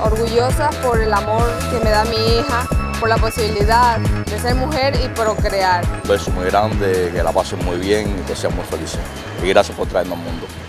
orgullosa por el amor que me da mi hija, por la posibilidad de ser mujer y procrear. Un beso muy grande, que la pasen muy bien y que sean muy felices. Y gracias por traernos al mundo.